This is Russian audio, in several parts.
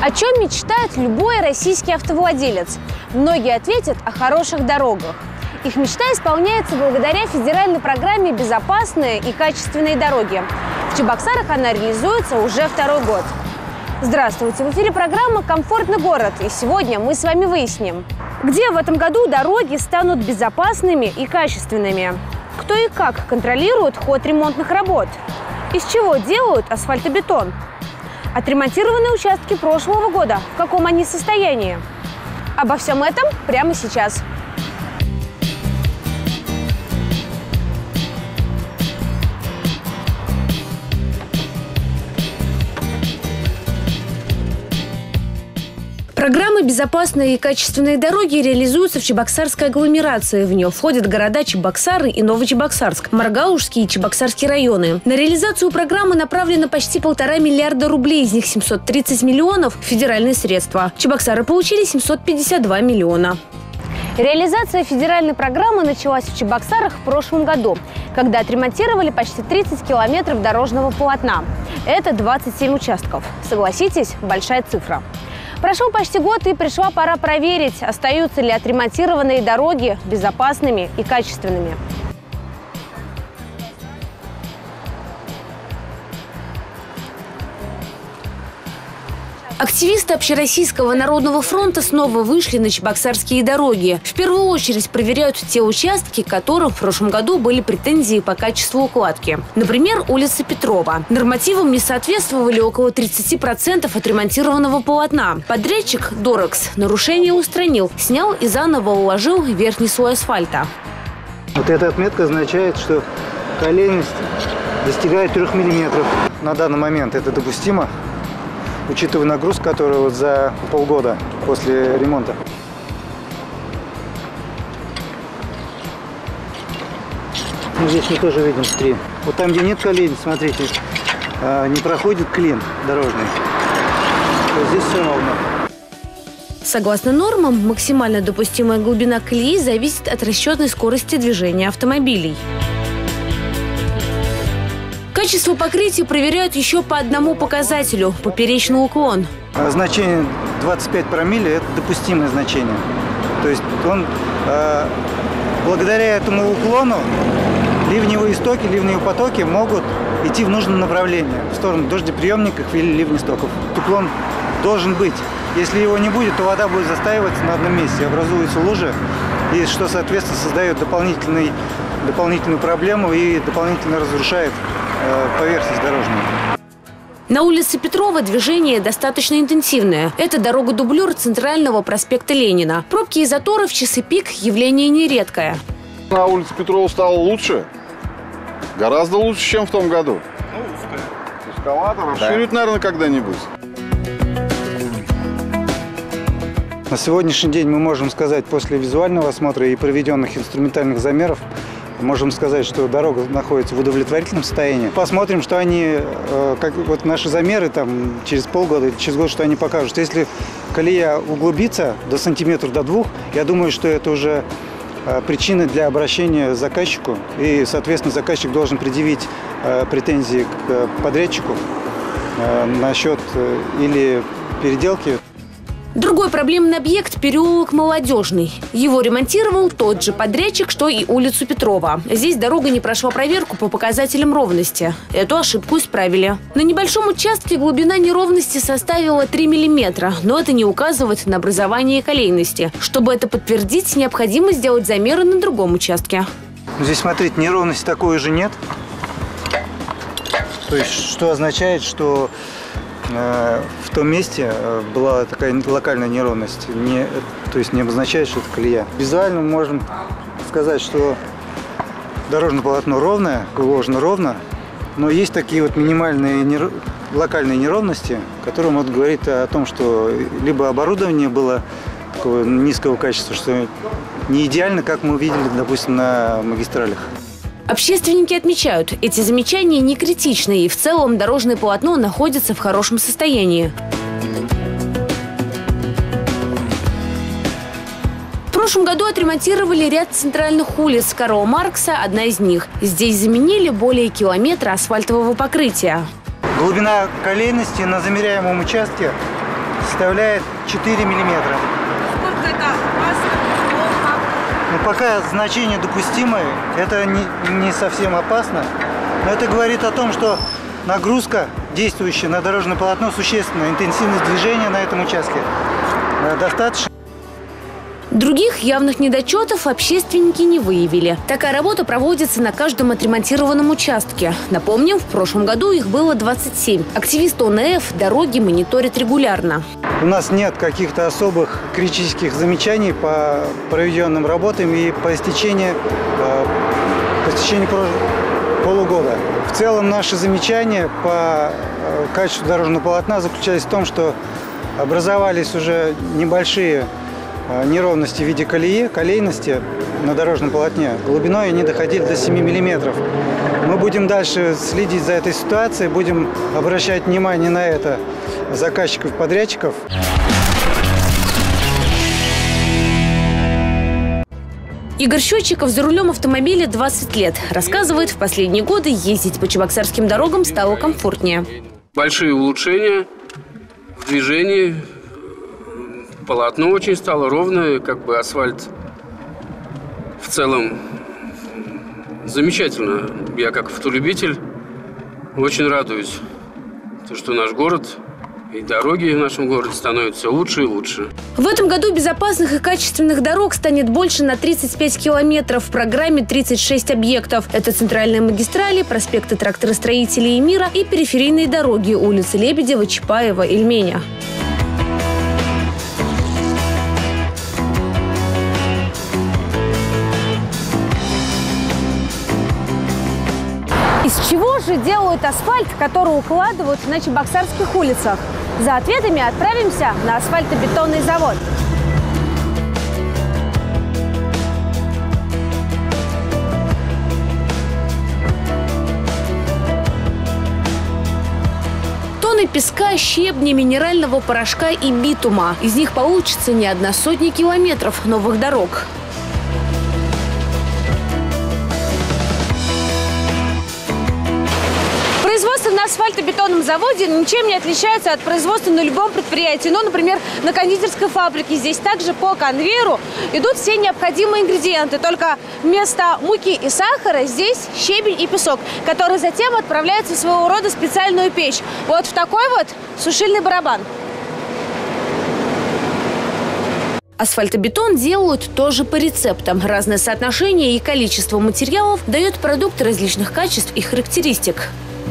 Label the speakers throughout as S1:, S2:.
S1: О чем мечтает любой российский автовладелец? Многие ответят о хороших дорогах. Их мечта исполняется благодаря федеральной программе «Безопасные и качественные дороги». В Чебоксарах она реализуется уже второй год. Здравствуйте! В эфире программа «Комфортный город». И сегодня мы с вами выясним, где в этом году дороги станут безопасными и качественными. Кто и как контролирует ход ремонтных работ? Из чего делают асфальтобетон? Отремонтированные участки прошлого года, в каком они состоянии? Обо всем этом прямо сейчас. Программа «Безопасные и качественные дороги» реализуются в Чебоксарской агломерации. В нее входят города Чебоксары и Новочебоксарск, Маргаушский и Чебоксарский районы. На реализацию программы направлено почти 1,5 миллиарда рублей, из них 730 миллионов – федеральные средства. Чебоксары получили 752 миллиона. Реализация федеральной программы началась в Чебоксарах в прошлом году, когда отремонтировали почти 30 километров дорожного полотна. Это 27 участков. Согласитесь, большая цифра. Прошел почти год, и пришла пора проверить, остаются ли отремонтированные дороги безопасными и качественными. Активисты Общероссийского народного фронта снова вышли на чебоксарские дороги. В первую очередь проверяют те участки, к которым в прошлом году были претензии по качеству укладки. Например, улица Петрова. Нормативам не соответствовали около 30% отремонтированного полотна. Подрядчик Дорекс нарушение устранил, снял и заново уложил верхний слой асфальта.
S2: Вот эта отметка означает, что колейность достигает 3 мм. На данный момент это допустимо, учитывая нагрузку, которая вот за полгода после ремонта. Ну, здесь мы тоже видим 3. Вот там, где нет колеи, смотрите, не проходит клин дорожный. Вот здесь все равно.
S1: Согласно нормам, максимально допустимая глубина колеи зависит от расчетной скорости движения автомобилей. Качество покрытия проверяют еще по одному показателю – поперечный уклон.
S2: Значение 25 промилле – это допустимое значение. То есть он, благодаря этому уклону ливневые стоки, ливневые потоки могут идти в нужном направлении, в сторону дождеприемников или ливнестоков. Уклон должен быть. Если его не будет, то вода будет застаиваться на одном месте, образуются лужи, и что, соответственно, создает дополнительную проблему и дополнительно разрушает поверхность дорожную.
S1: На улице Петрова движение достаточно интенсивное. Это дорога-дублер центрального проспекта Ленина. Пробки и заторы в часы пик – явление нередкое.
S3: На улице Петрова стало лучше. Гораздо лучше, чем в том году.
S4: Ну, узкая.
S3: Узковато. Расширить, наверное, когда-нибудь.
S2: На сегодняшний день мы можем сказать, после визуального осмотра и проведенных инструментальных замеров, можем сказать, что дорога находится в удовлетворительном состоянии. Посмотрим, что они, как вот наши замеры там через полгода, через год, что они покажут. Если колея углубится до сантиметра, до 2, я думаю, что это уже причина для обращения к заказчику. И, соответственно, заказчик должен предъявить претензии к подрядчику насчет или переделки.
S1: Другой проблемный объект – переулок Молодежный. Его ремонтировал тот же подрядчик, что и улицу Петрова. Здесь дорога не прошла проверку по показателям ровности. Эту ошибку исправили. На небольшом участке глубина неровности составила 3 мм, но это не указывает на образование колейности. Чтобы это подтвердить, необходимо сделать замеры на другом участке.
S2: Здесь, смотрите, неровности такой уже нет. То есть, что означает, что в том месте была такая локальная неровность, то есть не обозначает, что это колея. Визуально мы можем сказать, что дорожное полотно ровное, уложено ровно, но есть такие вот минимальные локальные неровности, которые могут говорить о том, что либо оборудование было такого низкого качества, что не идеально, как мы видели, допустим, на магистралях.
S1: Общественники отмечают, эти замечания не критичны, и в целом дорожное полотно находится в хорошем состоянии. В прошлом году отремонтировали ряд центральных улиц Карла Маркса, одна из них. Здесь заменили более километра асфальтового покрытия.
S2: Глубина колейности на замеряемом участке составляет 4 миллиметра.
S1: Сколько это опасно?
S2: Но пока значение допустимое, это не совсем опасно. Но это говорит о том, что нагрузка, действующая на дорожное полотно, существенная. Интенсивность движения на этом участке достаточно.
S1: Других явных недочетов общественники не выявили. Такая работа проводится на каждом отремонтированном участке. Напомним, в прошлом году их было 27. Активисты ОНФ дороги мониторят регулярно.
S2: У нас нет каких-то особых критических замечаний по проведенным работам и по истечении полугода. В целом наши замечания по качеству дорожного полотна заключались в том, что образовались уже небольшие неровности в виде колейности на дорожном полотне. Глубиной они доходили до 7 миллиметров. Мы будем дальше следить за этой ситуацией, будем обращать внимание на это заказчиков-подрядчиков.
S1: Игорь Счетчиков за рулем автомобиля 20 лет. Рассказывает, в последние годы ездить по чебоксарским дорогам стало комфортнее.
S4: Большие улучшения в движении. Полотно очень стало ровное, как бы асфальт в целом замечательно. Я как автолюбитель очень радуюсь, что наш город и дороги в нашем городе становятся все лучше и лучше.
S1: В этом году безопасных и качественных дорог станет больше на 35 километров. В программе 36 объектов. Это центральные магистрали, проспекты тракторостроителей и мира и периферийные дороги улицы Лебедева, Чапаева, Ильменя. Из чего же делают асфальт, который укладывают на чебоксарских улицах? За ответами отправимся на асфальтобетонный завод. Тонны песка, щебня, минерального порошка и битума. Из них получится не одна сотня километров новых дорог. Производство на асфальтобетонном заводе ничем не отличается от производства на любом предприятии. Ну, например, на кондитерской фабрике. Здесь также по конвейеру идут все необходимые ингредиенты. Только вместо муки и сахара здесь щебень и песок, который затем отправляется в своего рода специальную печь. Вот в такой вот сушильный барабан. Асфальтобетон делают тоже по рецептам. Разное соотношение и количество материалов дает продукты различных качеств и характеристик.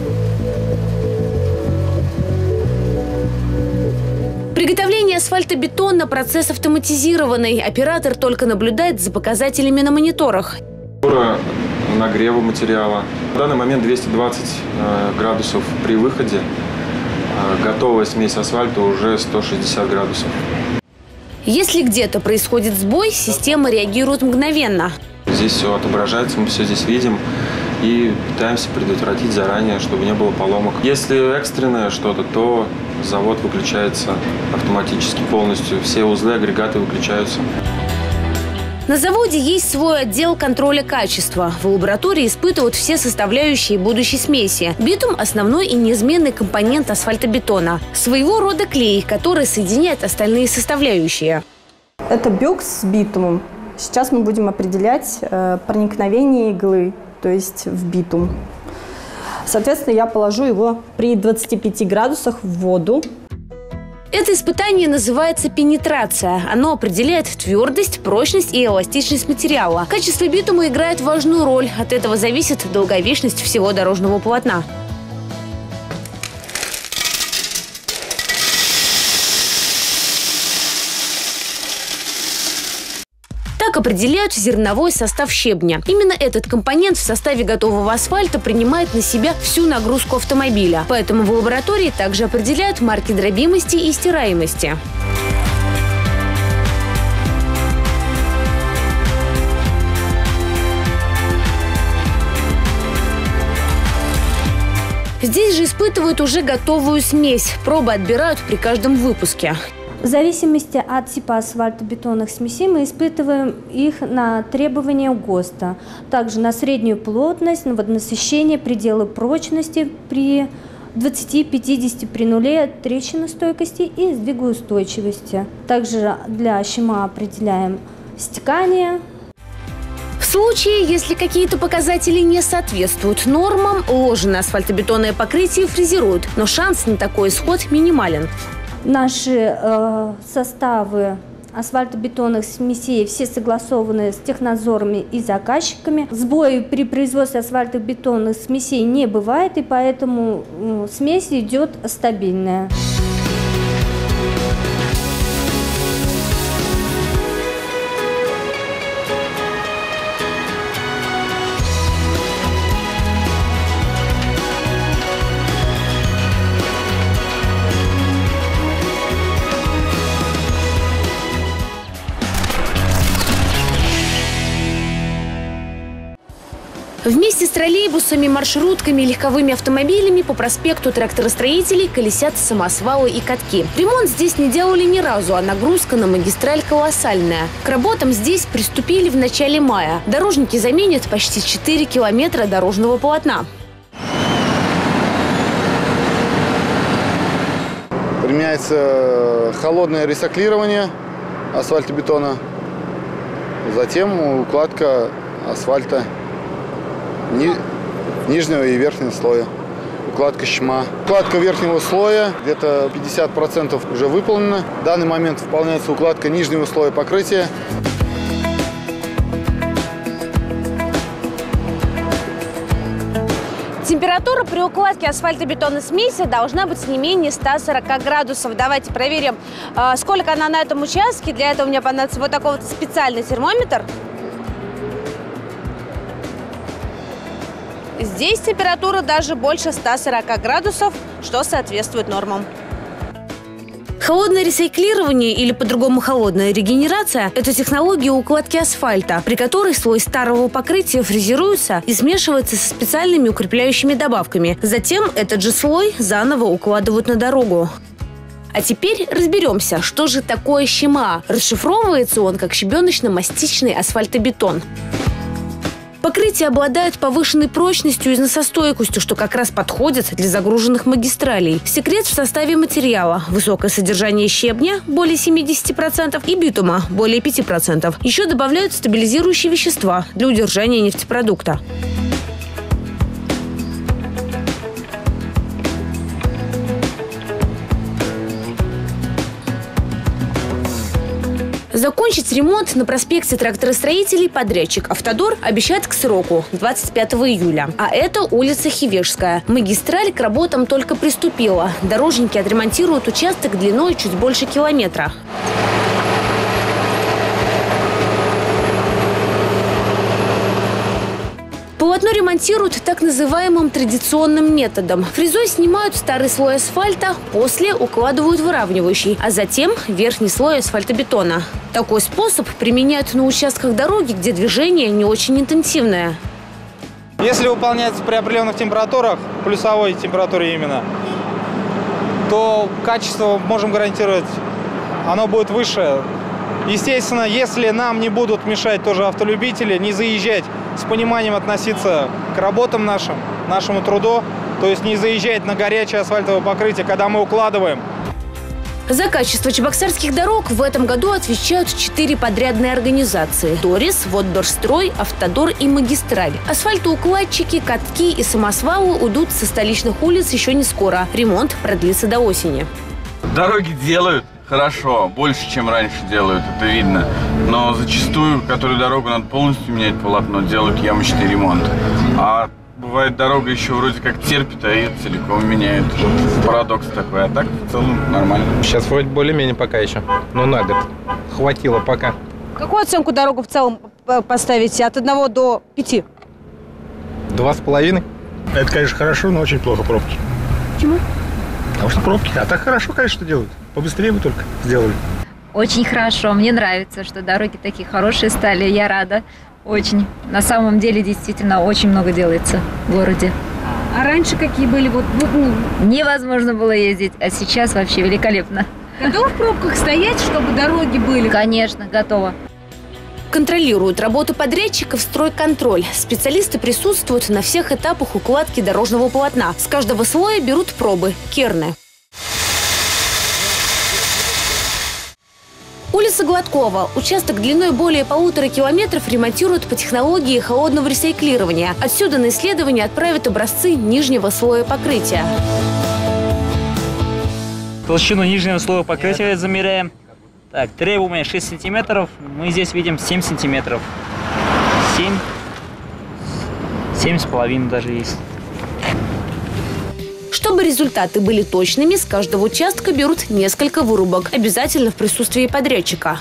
S1: Приготовление асфальтобетона – процесс автоматизированный. Оператор только наблюдает за показателями на мониторах.
S5: Нагрева материала. В данный момент 220 градусов при выходе. Готовая смесь асфальта уже 160 градусов.
S1: Если где-то происходит сбой, система реагирует мгновенно.
S5: Здесь все отображается, мы все здесь видим и пытаемся предотвратить заранее, чтобы не было поломок. Если экстренное что-то, то завод выключается автоматически полностью. Все узлы, агрегаты выключаются.
S1: На заводе есть свой отдел контроля качества. В лаборатории испытывают все составляющие будущей смеси. Битум – основной и неизменный компонент асфальтобетона. Своего рода клей, который соединяет остальные составляющие.
S6: Это бюкс с битумом. Сейчас мы будем определять проникновение иглы, то есть в битум. Соответственно, я положу его при 25 градусах в воду.
S1: Это испытание называется пенетрация. Оно определяет твердость, прочность и эластичность материала. Качество битума играет важную роль. От этого зависит долговечность всего дорожного полотна. Так определяют зерновой состав щебня. Именно этот компонент в составе готового асфальта принимает на себя всю нагрузку автомобиля. Поэтому в лаборатории также определяют марки дробимости и стираемости. Здесь же испытывают уже готовую смесь. Пробы отбирают при каждом выпуске.
S7: В зависимости от типа асфальтобетонных смесей мы испытываем их на требования ГОСТа. Также на среднюю плотность, на водонасыщение, пределы прочности при 20-50 при нуле трещиностойкости и сдвигоустойчивости. Также для щима определяем стекание.
S1: В случае, если какие-то показатели не соответствуют нормам, уложенное асфальтобетонное покрытие фрезеруют, но шанс на такой исход минимален.
S7: Наши составы асфальтобетонных смесей все согласованы с технадзорами и заказчиками. Сбоев при производстве асфальтобетонных смесей не бывает, и поэтому смесь идет стабильная.
S1: Вместе с троллейбусами, маршрутками и легковыми автомобилями по проспекту тракторостроителей колесят самосвалы и катки. Ремонт здесь не делали ни разу, а нагрузка на магистраль колоссальная. К работам здесь приступили в начале мая. Дорожники заменят почти 4 километра дорожного полотна.
S3: Применяется холодное рециклирование асфальтобетона, затем укладка асфальта нижнего и верхнего слоя, укладка щма. Укладка верхнего слоя где-то 50% уже выполнена. В данный момент выполняется укладка нижнего слоя покрытия.
S1: Температура при укладке асфальтобетонной смеси должна быть не менее 140 градусов. Давайте проверим, сколько она на этом участке. Для этого мне понадобится вот такой вот специальный термометр. Здесь температура даже больше 140 градусов, что соответствует нормам. Холодное рециклирование, или по-другому холодная регенерация – это технология укладки асфальта, при которой слой старого покрытия фрезеруется и смешивается со специальными укрепляющими добавками. Затем этот же слой заново укладывают на дорогу. А теперь разберемся, что же такое щема. Расшифровывается он как щебеночно-мастичный асфальтобетон. Покрытие обладает повышенной прочностью и износостойкостью, что как раз подходит для загруженных магистралей. Секрет в составе материала. Высокое содержание щебня – более 70% и битума – более 5%. Еще добавляют стабилизирующие вещества для удержания нефтепродукта. Закончить ремонт на проспекте тракторостроителей подрядчик «Автодор» обещает к сроку – 25 июля. А это улица Хивежская. Магистраль к работам только приступила. Дорожники отремонтируют участок длиной чуть больше километра. Полотно ремонтируют так называемым традиционным методом. Фрезой снимают старый слой асфальта, после укладывают выравнивающий, а затем верхний слой асфальтобетона. Такой способ применяют на участках дороги, где движение не очень интенсивное.
S8: Если выполняется при определенных температурах, плюсовой температуре именно, то качество можем гарантировать, оно будет выше. Естественно, если нам не будут мешать тоже автолюбители, не заезжать, с пониманием относиться к работам нашему труду, то есть не заезжать на горячее асфальтовое покрытие, когда мы укладываем.
S1: За качество чебоксарских дорог в этом году отвечают 4 подрядные организации – «Дорис», «Воддорстрой», «Автодор» и «Магистраль». Асфальтоукладчики, катки и самосвалы уйдут со столичных улиц еще не скоро. Ремонт продлится до осени.
S9: Дороги делают хорошо, больше, чем раньше делают, это видно. Но зачастую, которую дорогу надо полностью менять полотно, делают ямочный ремонт. А бывает, дорога еще вроде как терпит, а ее целиком меняют. Парадокс такой, а так в целом нормально.
S8: Сейчас вроде более-менее пока еще, но на год хватило пока.
S1: Какую оценку дорогу в целом поставите от 1 до 5?
S8: 2,5.
S10: Это, конечно, хорошо, но очень плохо пробки.
S1: Почему?
S10: Потому что пробки. А так хорошо, конечно, что делают. Побыстрее бы только сделали.
S11: Очень хорошо. Мне нравится, что дороги такие хорошие стали. Я рада. Очень. На самом деле, действительно, очень много делается в городе.
S1: А раньше какие были?
S11: Невозможно было ездить, а сейчас вообще великолепно.
S1: Готовы в пробках стоять, чтобы дороги были?
S11: Конечно, готова.
S1: Контролируют работу подрядчиков стройконтроль. Специалисты присутствуют на всех этапах укладки дорожного полотна. С каждого слоя берут пробы – керны. Улица Гладкова. Участок длиной более 1,5 километров ремонтируют по технологии холодного ресайклирования. Отсюда на исследование отправят образцы нижнего слоя покрытия.
S12: Толщину нижнего слоя покрытия замеряем. Так, требуемое 6 сантиметров. Мы здесь видим 7 сантиметров. 7,5 даже есть.
S1: Чтобы результаты были точными, с каждого участка берут несколько вырубок. Обязательно в присутствии подрядчика.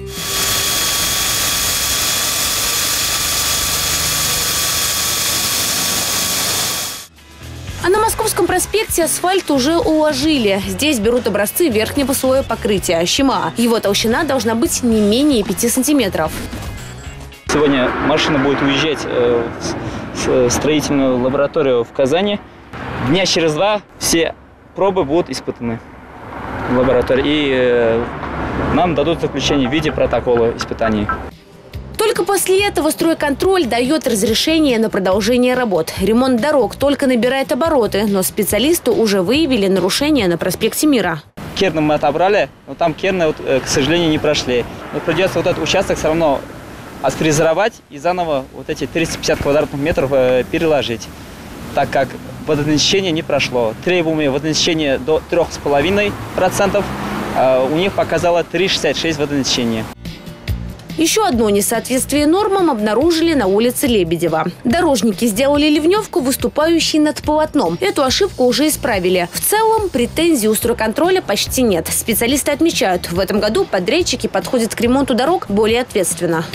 S1: А на Московском проспекте асфальт уже уложили. Здесь берут образцы верхнего слоя покрытия – щема. Его толщина должна быть не менее 5 сантиметров.
S12: Сегодня машина будет уезжать в строительную лабораторию в Казани. Дня через 2 все пробы будут испытаны в лаборатории. И нам дадут заключение в виде протокола испытаний.
S1: Только после этого стройконтроль дает разрешение на продолжение работ. Ремонт дорог только набирает обороты, но специалисты уже выявили нарушения на проспекте Мира.
S12: Керны мы отобрали, но там керны, к сожалению, не прошли. Но придется вот этот участок все равно отфрезеровать и заново вот эти 350 квадратных метров переложить, так как водонасыщение не прошло. Требуемое водонасыщение до 3,5%, у них показало 3,66 водонасыщения.
S1: Еще одно несоответствие нормам обнаружили на улице Лебедева. Дорожники сделали ливневку, выступающей над полотном. Эту ошибку уже исправили. В целом претензий у стройконтроля почти нет. Специалисты отмечают, в этом году подрядчики подходят к ремонту дорог более ответственно.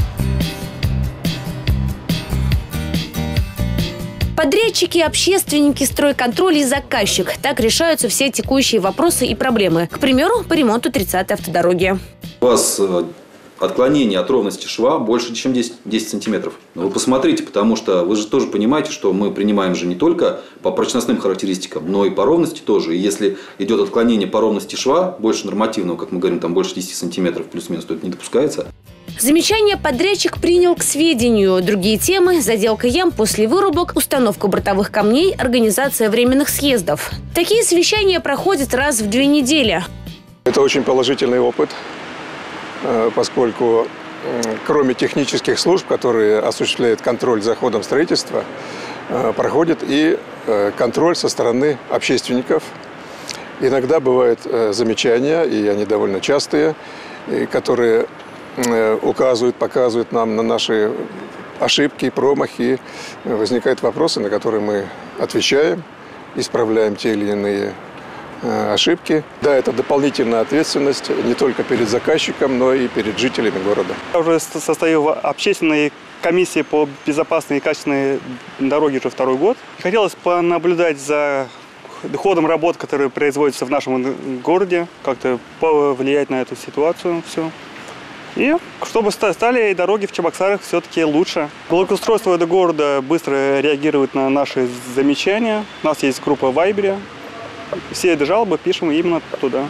S1: Подрядчики, общественники, стройконтроль и заказчик. Так решаются все текущие вопросы и проблемы. К примеру, по ремонту 30-й автодороги.
S13: У вас отклонение от ровности шва больше, чем 10 сантиметров. Но вы посмотрите, потому что вы же тоже понимаете, что мы принимаем же не только по прочностным характеристикам, но и по ровности тоже. И если идет отклонение по ровности шва больше нормативного, как мы говорим, там больше 10 сантиметров плюс-минус, то это не допускается.
S1: Замечание подрядчик принял к сведению. Другие темы – заделка ям после вырубок, установка бортовых камней, организация временных съездов. Такие совещания проходят раз в 2 недели.
S14: Это очень положительный опыт, поскольку кроме технических служб, которые осуществляют контроль за ходом строительства, проходит и контроль со стороны общественников. Иногда бывают замечания, и они довольно частые, которые указывают, показывают нам на наши ошибки, промахи. Возникают вопросы, на которые мы отвечаем, исправляем те или иные ошибки. Да, это дополнительная ответственность не только перед заказчиком, но и перед жителями города.
S15: Я уже состою в общественной комиссии по безопасной и качественной дороге уже 2-й год. Хотелось понаблюдать за ходом работ, которые производятся в нашем городе, как-то повлиять на эту ситуацию все. И чтобы стали дороги в Чебоксарах все-таки лучше. Благоустройство этого города быстро реагирует на наши замечания. У нас есть группа в Вайбере. Все эти жалобы пишем именно туда.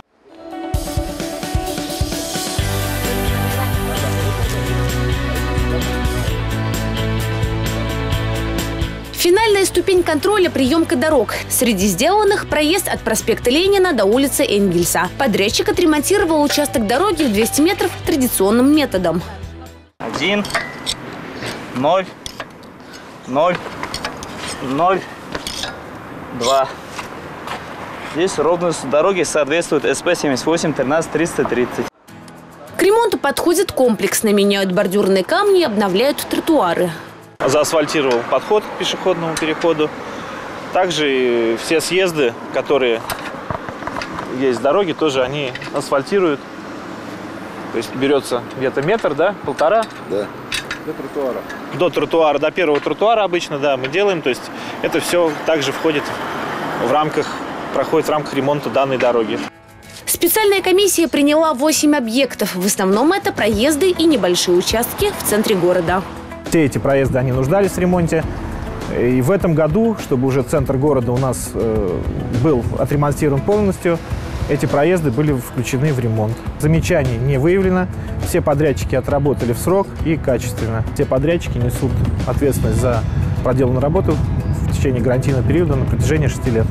S1: Финальная ступень контроля – приемка дорог. Среди сделанных – проезд от проспекта Ленина до улицы Энгельса. Подрядчик отремонтировал участок дороги в 200 метров традиционным методом.
S12: 1, 0, 0, 0, 2. Здесь ровность дороги соответствует СП 78 13 330.
S1: К ремонту подходит комплексно. Меняют бордюрные камни и обновляют тротуары.
S16: Заасфальтировал подход к пешеходному переходу. Также все съезды, которые есть с дороги, тоже они асфальтируют. То есть берется где-то метр, да, 1,5?
S13: Да. До тротуара.
S16: До тротуара, до первого тротуара обычно, да, мы делаем. То есть это все также входит в рамках, проходит в рамках ремонта данной дороги.
S1: Специальная комиссия приняла 8 объектов. В основном это проезды и небольшие участки в центре города.
S17: Все эти проезды, они нуждались в ремонте. И в этом году, чтобы уже центр города у нас был отремонтирован полностью, эти проезды были включены в ремонт. Замечаний не выявлено, все подрядчики отработали в срок и качественно. Все подрядчики несут ответственность за проделанную работу в течение гарантийного периода на протяжении 6 лет.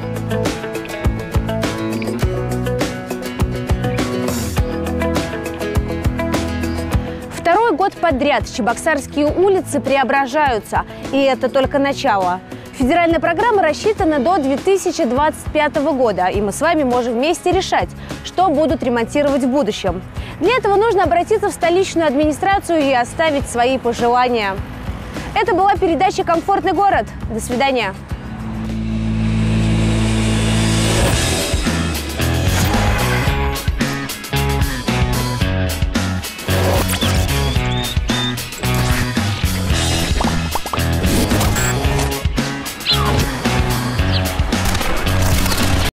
S1: Второй год подряд чебоксарские улицы преображаются, и это только начало. Федеральная программа рассчитана до 2025 года, и мы с вами можем вместе решать, что будут ремонтировать в будущем. Для этого нужно обратиться в столичную администрацию и оставить свои пожелания. Это была передача «Комфортный город». До свидания.